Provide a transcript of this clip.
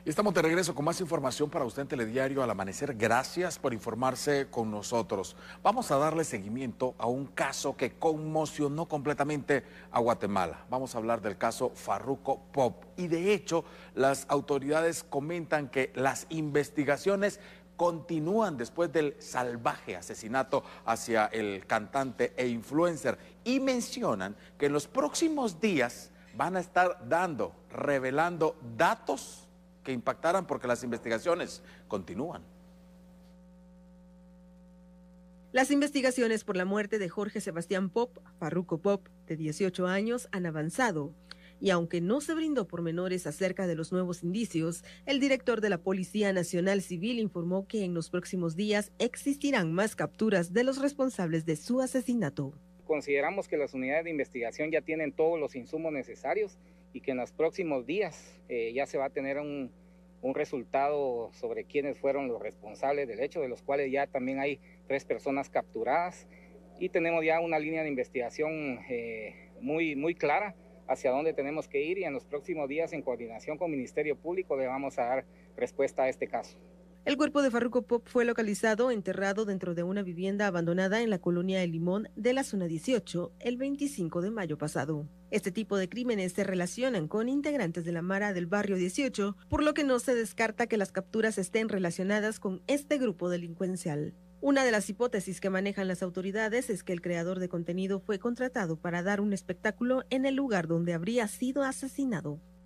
Y estamos de regreso con más información para usted en Telediario al Amanecer. Gracias por informarse con nosotros. Vamos a darle seguimiento a un caso que conmocionó completamente a Guatemala. Vamos a hablar del caso Farruko Pop. Y de hecho, las autoridades comentan que las investigaciones continúan después del salvaje asesinato hacia el cantante e influencer. Y mencionan que en los próximos días van a estar revelando datos que impactaran porque las investigaciones continúan. Las investigaciones por la muerte de Jorge Sebastián Pop, Farruko Pop, de 18 años, han avanzado. Y aunque no se brindó pormenores acerca de los nuevos indicios, el director de la Policía Nacional Civil informó que en los próximos días existirán más capturas de los responsables de su asesinato. Consideramos que las unidades de investigación ya tienen todos los insumos necesarios y que en los próximos días ya se va a tener un resultado sobre quiénes fueron los responsables del hecho, de los cuales ya también hay 3 personas capturadas y tenemos ya una línea de investigación muy clara hacia dónde tenemos que ir, y en los próximos días, en coordinación con el Ministerio Público, le vamos a dar respuesta a este caso. El cuerpo de Farruko Pop fue localizado enterrado dentro de una vivienda abandonada en la colonia El Limón de la zona 18 el 25 de mayo pasado. Este tipo de crímenes se relacionan con integrantes de la Mara del barrio 18, por lo que no se descarta que las capturas estén relacionadas con este grupo delincuencial. Una de las hipótesis que manejan las autoridades es que el creador de contenido fue contratado para dar un espectáculo en el lugar donde habría sido asesinado.